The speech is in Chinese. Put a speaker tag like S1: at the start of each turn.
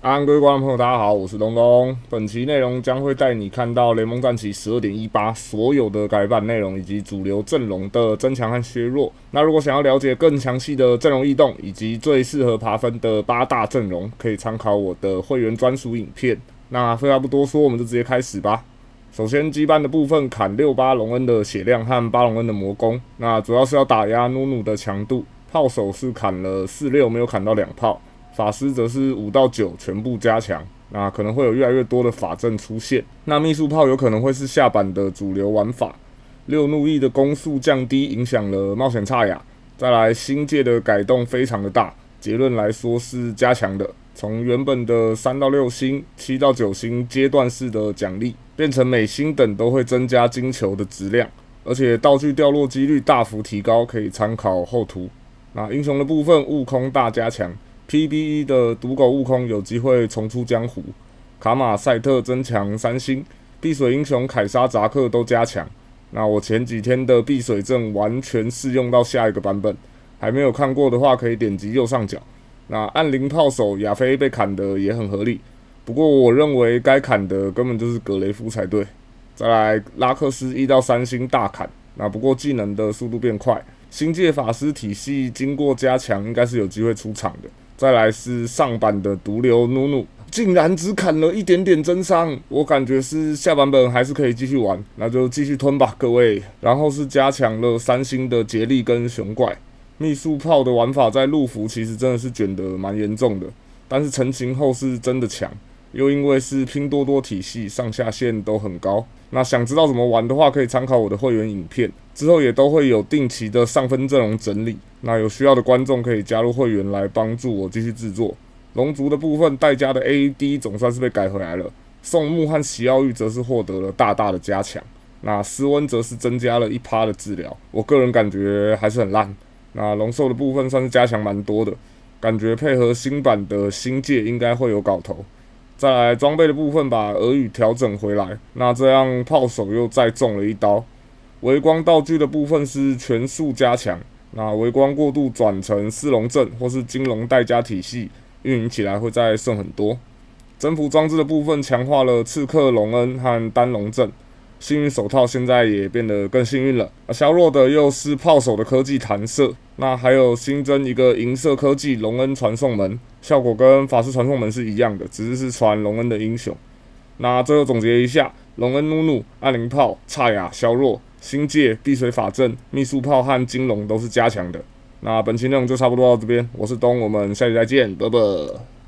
S1: 各位观众朋友，大家好，我是东东。本期内容将会带你看到联盟战旗12.18所有的改版内容，以及主流阵容的增强和削弱。那如果想要了解更详细的阵容异动，以及最适合爬分的8大阵容，可以参考我的会员专属影片。那废话不多说，我们就直接开始吧。首先，羁绊的部分砍68隆恩的血量和8隆恩的魔攻，那主要是要打压努努的强度。炮手是砍了46，没有砍到2炮。法师则是5到9全部加强，那可能会有越来越多的法阵出现。那秘术炮有可能会是下版的主流玩法。6怒翼的攻速降低，影响了冒险差雅。再来，星界的改动非常的大，结论来说是加强的。从原本的3到6星、7到9星阶段式的奖励，变成每星等都会增加金球的质量，而且道具掉落几率大幅提高，可以参考后图。那英雄的部分，悟空大加强。PBE 的赌狗悟空有机会重出江湖，卡玛赛特增强3星，碧水英雄凯撒扎克都加强。那我前几天的碧水阵完全适用到下一个版本，还没有看过的话可以点击右上角。那暗灵炮手亚菲被砍的也很合理，不过我认为该砍的根本就是格雷夫才对。再来拉克斯1到3星大砍，那不过技能的速度变快，星界法师体系经过加强应该是有机会出场的。再来是上版的毒瘤努努，竟然只砍了一点点增伤，我感觉是下版本还是可以继续玩，那就继续吞吧，各位。然后是加强了3星的杰利跟熊怪，秘术炮的玩法在陆服其实真的是卷得蛮严重的，但是成型后是真的强，又因为是拼多多体系，上下限都很高。那想知道怎么玩的话，可以参考我的会员影片，之后也都会有定期的上分阵容整理。那有需要的观众可以加入会员来帮助我继续制作。龙族的部分，戴家的 AD 总算是被改回来了，宋木和席奥玉则是获得了大大的加强。那斯温则是增加了1%的治疗，我个人感觉还是很烂。那龙兽的部分算是加强蛮多的，感觉配合新版的星界应该会有搞头。再来装备的部分，把俄语调整回来，那这样炮手又再中了1刀。微光道具的部分是全数加强，那微光过度转成4龙阵或是金龙代加体系，运营起来会再顺很多。征服装置的部分强化了刺客隆恩和单龙阵，幸运手套现在也变得更幸运了。削弱的又是炮手的科技弹射，那还有新增一个银色科技隆恩传送门，效果跟法师传送门是一样的，只是传隆恩的英雄。那最后总结一下，隆恩努努、暗灵炮、差雅削弱，星界、碧水法阵、秘术炮和金龙都是加强的。那本期内容就差不多到这边，我是东，我们下期再见，拜拜。